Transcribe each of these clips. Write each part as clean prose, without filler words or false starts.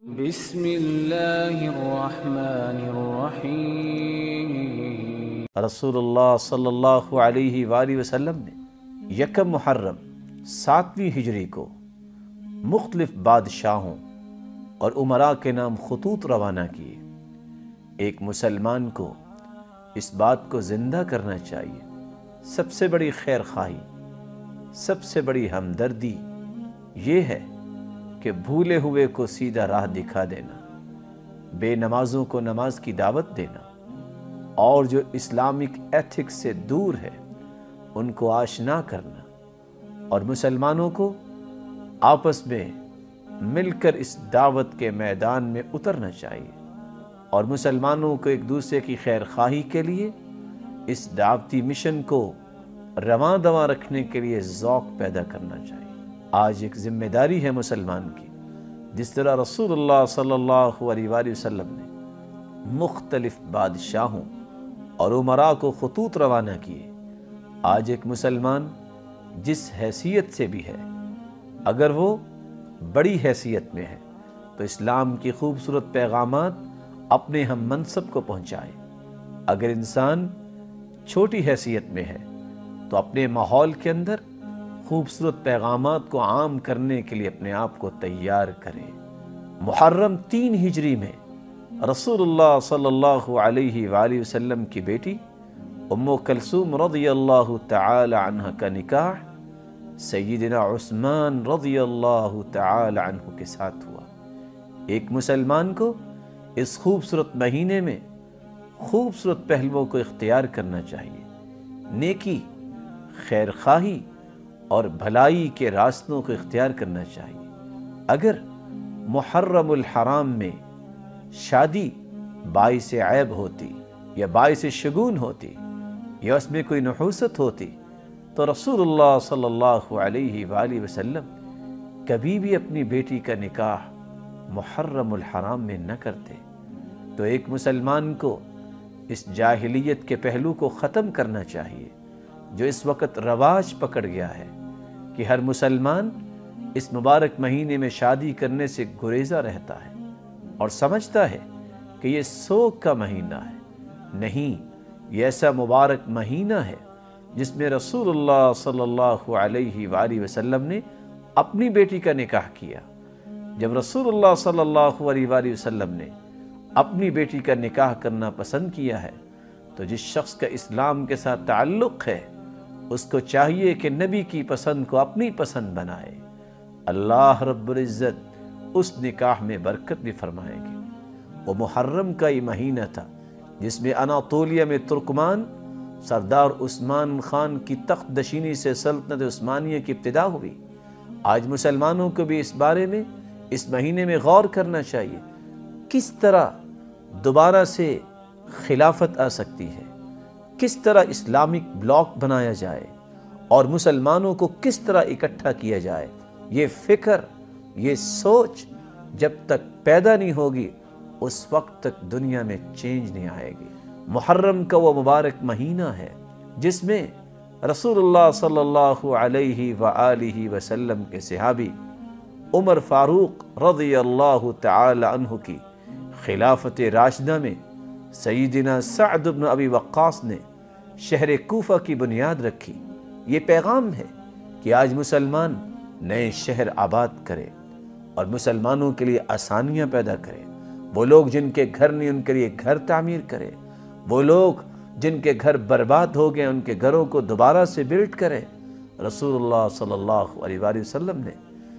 بسم اللہ الرحمن الرحیم۔ رسول اللہ صلی اللہ علیہ وآلہ وسلم نے یکم محرم 7ویں ہجری کو مختلف بادشاہوں اور امراء کے نام خطوط روانہ کیے۔ ایک مسلمان کو اس بات کو زندہ کرنا چاہیے، سب سے بڑی خیر خواہی، سب سے بڑی ہمدردی یہ ہے کہ بھولے ہوئے کو سیدھا راہ دکھا دینا، بے نمازوں کو نماز کی دعوت دینا، اور جو اسلامک ایتھکس سے دور ہے ان کو آشنا کرنا، اور مسلمانوں کو آپس میں مل کر اس دعوت کے میدان میں اترنا چاہیے، اور مسلمانوں کو ایک دوسرے کی خیر خواہی کے لیے اس دعوتی مشن کو رواں دواں رکھنے کے لیے ذوق پیدا کرنا چاہیے۔ آج ایک ذمہ داری ہے مسلمان کی، جس طرح رسول اللہ صلی اللہ علیہ وآلہ وسلم نے مختلف بادشاہوں اور امراء کو خطوط روانہ کیے۔ آج ایک مسلمان جس حیثیت سے بھی ہے، اگر وہ بڑی حیثیت میں ہے تو اسلام کی خوبصورت پیغامات اپنے ہم منصب کو پہنچائے۔ اگر انسان چھوٹی حیثیت میں ہے تو اپنے ماحول کے اندر خوبصورت پیغامات کو عام کرنے کے لیے اپنے آپ کو تیار کرے۔ محرم 3 ہجری میں رسول اللہ صلی اللہ علیہ وآلہ وسلم کی بیٹی ام کلثوم رضی اللہ تعالی عنہ کا نکاح سیدنا عثمان رضی اللہ تعالی عنہ کے ساتھ ہوا۔ ایک مسلمان کو اس خوبصورت مہینے میں خوبصورت پہلوؤں کو اختیار کرنا چاہیے، نیکی، خیر خواہی اور بھلائی کے راستوں کو اختیار کرنا چاہیے۔ اگر محرم الحرام میں شادی باعث عیب ہوتی یا باعث شگون ہوتی یا اس میں کوئی نحوست ہوتی تو رسول اللہ صلی اللہ علیہ وآلہ وسلم کبھی بھی اپنی بیٹی کا نکاح محرم الحرام میں نہ کرتے۔ تو ایک مسلمان کو اس جاہلیت کے پہلو کو ختم کرنا چاہیے جو اس وقت رواج پکڑ گیا ہے کہ ہر مسلمان اس مبارک مہینے میں شادی کرنے سے گریزہ رہتا ہے اور سمجھتا ہے کہ یہ سوگ کا مہینہ ہے۔ نہیں، یہ ایسا مبارک مہینہ ہے جس میں رسول اللہ صلی اللہ علیہ وآلہ وسلم نے اپنی بیٹی کا نکاح کیا۔ جب رسول اللہ صلی اللہ علیہ وآلہ وسلم نے اپنی بیٹی کا نکاح کرنا پسند کیا ہے تو جس شخص کا اسلام کے ساتھ تعلق ہے اس کو چاہیے کہ نبی کی پسند کو اپنی پسند بنائے۔ اللہ رب العزت اس نکاح میں برکت بھی فرمائے گی۔ وہ محرم کا ہی مہینہ تھا جس میں اناطولیہ میں ترکمان سردار عثمان خان کی تخت نشینی سے سلطنت عثمانیہ کی ابتدا ہوئی۔ آج مسلمانوں کو بھی اس بارے میں اس مہینے میں غور کرنا چاہیے، کس طرح دوبارہ سے خلافت آ سکتی ہے، کس طرح اسلامک بلاک بنایا جائے اور مسلمانوں کو کس طرح اکٹھا کیا جائے۔ یہ فکر، یہ سوچ جب تک پیدا نہیں ہوگی اس وقت تک دنیا میں چینج نہیں آئے گی۔ محرم کا وہ مبارک مہینہ ہے جس میں رسول اللہ صلی اللہ علیہ وآلہ وسلم کے صحابی عمر فاروق رضی اللہ تعالی عنہ کی خلافت راشدہ میں سیدنا سعد بن ابی وقاص نے شہر کوفہ کی بنیاد رکھی۔ یہ پیغام ہے کہ آج مسلمان نئے شہر آباد کرے اور مسلمانوں کے لیے آسانیاں پیدا کرے۔ وہ لوگ جن کے گھر نہیں ان کے لیے گھر تعمیر کرے، وہ لوگ جن کے گھر برباد ہو گئے ان کے گھروں کو دوبارہ سے بلڈ کرے۔ رسول اللہ صلی اللہ علیہ وآلہ وسلم نے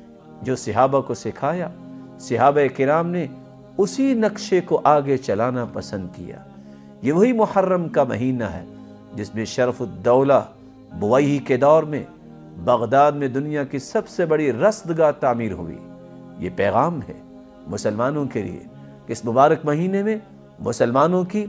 جو صحابہ کو سکھایا، صحابہ کرام نے اسی نقشے کو آگے چلانا پسند کیا۔ یہ وہی محرم کا مہینہ ہے جس میں شرف الدولہ بویہی کے دور میں بغداد میں دنیا کی سب سے بڑی رصدگاہ تعمیر ہوئی۔ یہ پیغام ہے مسلمانوں کے لیے کہ اس مبارک مہینے میں مسلمانوں کی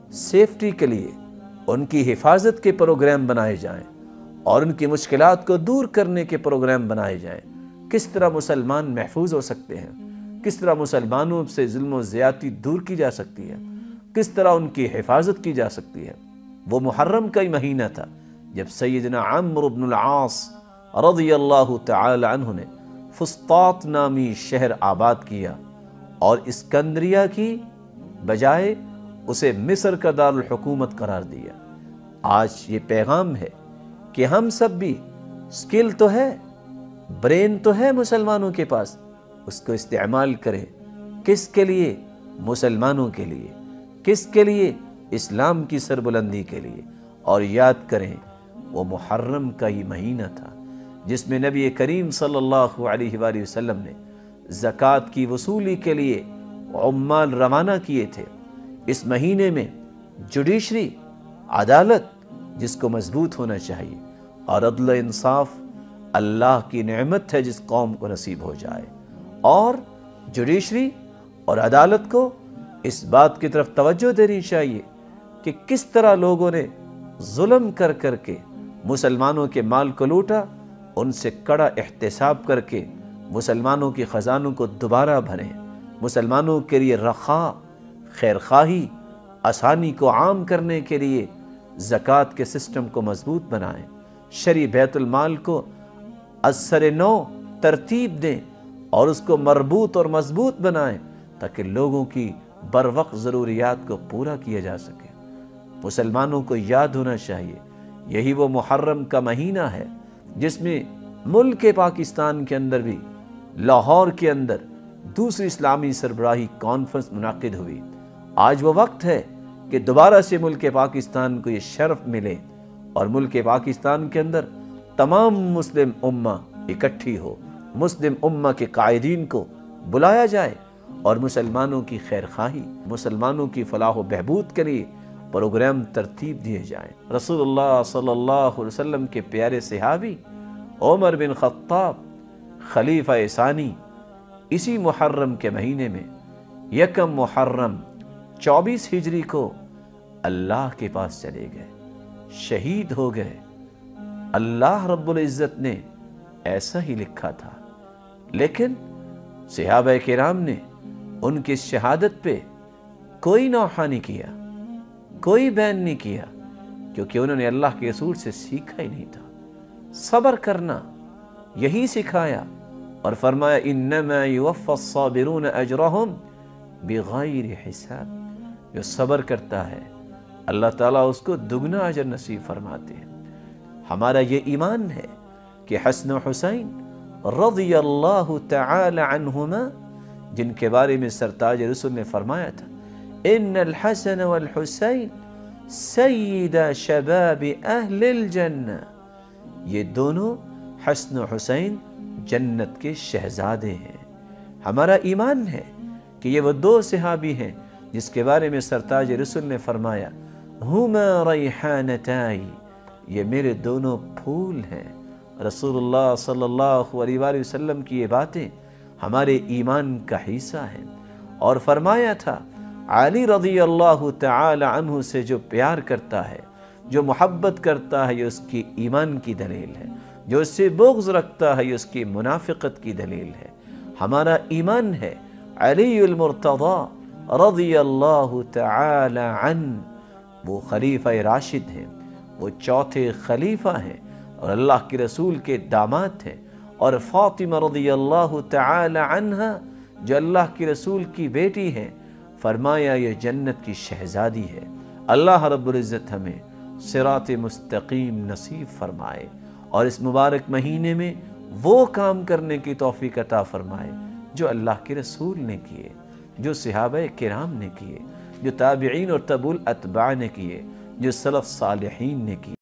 سیفٹی کے لیے ان کی حفاظت کے پروگرام بنائے جائیں اور ان کی مشکلات کو دور کرنے کے پروگرام بنائے جائیں۔ کس طرح مسلمان محفوظ ہو سکتے ہیں، کس طرح مسلمانوں سے ظلم و زیادتی دور کی جا سکتی ہے، کس طرح ان کی حفاظت کی جا سکتی ہے۔ وہ محرم کا ہی مہینہ تھا جب سیدنا عمرو بن العاص رضی اللہ تعالی عنہ نے فسطاط نامی شہر آباد کیا اور اسکندریہ کی بجائے اسے مصر کا دارالحکومت قرار دیا۔ آج یہ پیغام ہے کہ ہم سب بھی سکل تو ہے، برین تو ہے مسلمانوں کے پاس، اس کو استعمال کریں۔ کس کے لیے؟ مسلمانوں کے لیے۔ کس کے لیے؟ اسلام کی سربلندی کے لیے۔ اور یاد کریں وہ محرم کا ہی مہینہ تھا جس میں نبی کریم صلی اللہ علیہ وآلہ وسلم نے زکوٰۃ کی وصولی کے لیے عمال روانہ کیے تھے۔ اس مہینے میں جوڈیشری، عدالت جس کو مضبوط ہونا چاہیے، اور عدل و انصاف اللہ کی نعمت ہے جس قوم کو نصیب ہو جائے، اور جوڈیشری اور عدالت کو اس بات کی طرف توجہ دینی چاہیے کہ کس طرح لوگوں نے ظلم کر کر کے مسلمانوں کے مال کو لوٹا، ان سے کڑا احتساب کر کے مسلمانوں کی خزانوں کو دوبارہ بھریں، مسلمانوں کے لیے رخاء، خیرخواہی، آسانی کو عام کرنے کے لیے زکوٰۃ کے سسٹم کو مضبوط بنائیں، شرعی بیت المال کو اثر نو ترتیب دیں اور اس کو مربوط اور مضبوط بنائیں تاکہ لوگوں کی بروقت ضروریات کو پورا کیا جا سکے۔ مسلمانوں کو یاد ہونا چاہیے یہی وہ محرم کا مہینہ ہے جس میں ملک پاکستان کے اندر بھی لاہور کے اندر دوسری اسلامی سربراہی کانفرنس منعقد ہوئی۔ آج وہ وقت ہے کہ دوبارہ سے ملک پاکستان کو یہ شرف ملے اور ملک پاکستان کے اندر تمام مسلم امہ اکٹھی ہو، مسلم امہ کے قائدین کو بلایا جائے اور مسلمانوں کی خیرخواہی، مسلمانوں کی فلاح و بہبود کے لیے پروگرام ترتیب دیے جائیں۔ رسول اللہ صلی اللہ علیہ وسلم کے پیارے صحابی عمر بن خطاب خلیفہ ثانی اسی محرم کے مہینے میں یکم محرم 24 ہجری کو اللہ کے پاس چلے گئے، شہید ہو گئے۔ اللہ رب العزت نے ایسا ہی لکھا تھا، لیکن صحابہ کرام نے ان کی شہادت پہ کوئی نوحہ نہیں کیا، کوئی بین نہیں کیا، کیونکہ انہوں نے اللہ کے رسول سے سیکھا ہی نہیں تھا۔ صبر کرنا یہی سکھایا اور فرمایا انما یوفی الصابرون اجرہم بغیر حساب، جو صبر کرتا ہے اللہ تعالیٰ اس کو دگنا اجر نصیب فرماتے ہیں۔ ہمارا یہ ایمان ہے کہ حسن و حسین رضی اللہ تعالی عنہما، جن کے بارے میں سرتاج رسول نے فرمایا تھا ان الحسن والحسین سید شباب اہل الجنہ، یہ دونوں حسن و حسین جنت کے شہزادے ہیں۔ ہمارا ایمان ہے کہ یہ وہ دو صحابی ہیں جس کے بارے میں سرتاج رسول نے فرمایا ہما ریحانتائی، یہ میرے دونوں پھول ہیں۔ رسول اللہ صلی اللہ علیہ وآلہ وسلم کی یہ باتیں ہمارے ایمان کا حصہ ہیں، اور فرمایا تھا علی رضی اللہ تعالی عنہ سے جو پیار کرتا ہے، جو محبت کرتا ہے، یہ اس کی ایمان کی دلیل ہے، جو اس سے بغض رکھتا ہے یہ اس کی منافقت کی دلیل ہے۔ ہمارا ایمان ہے علی المرتضی رضی اللہ تعالی عنہ، وہ خلیفہ راشد ہیں، وہ چوتھے خلیفہ ہیں اور اللہ کے رسول کے داماد ہیں، اور فاطمہ رضی اللہ تعالی عنہ جو اللہ کے رسول کی بیٹی ہیں، فرمایا یہ جنت کی شہزادی ہے۔ اللہ رب العزت ہمیں صراط مستقیم نصیب فرمائے اور اس مبارک مہینے میں وہ کام کرنے کی توفیق عطا فرمائے جو اللہ کے رسول نے کیے، جو صحابہ کرام نے کیے، جو تابعین اور تبع الاتباع نے کیے، جو سلف صالحین نے کیے۔